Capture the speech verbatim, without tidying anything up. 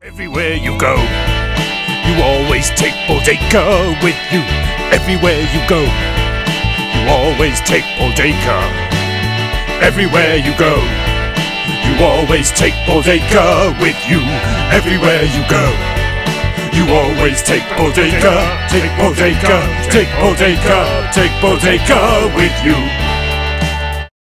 Everywhere you go, you always take Dacre with you. Everywhere you go, you always take Dacre. Everywhere you go, you always take Dacre with you. Everywhere you go, you always take Dacre, take Dacre, take Dacre, take Dacre with you.